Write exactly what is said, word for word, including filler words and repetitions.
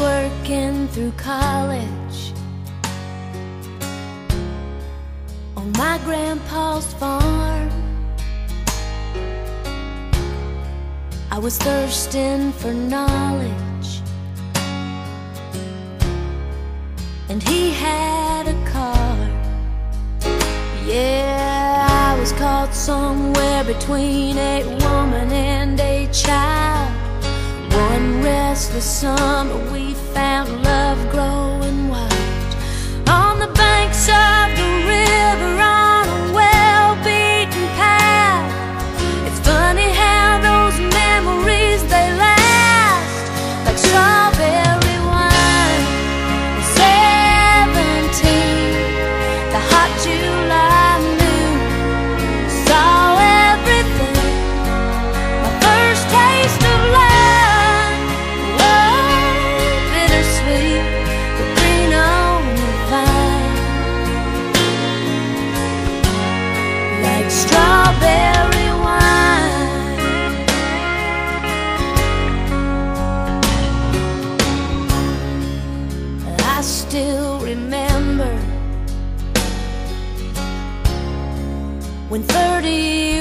working through college on my grandpa's farm. I was thirsting for knowledge, and he had a car. Yeah, I was caught somewhere between a woman and a child. One restless summer we found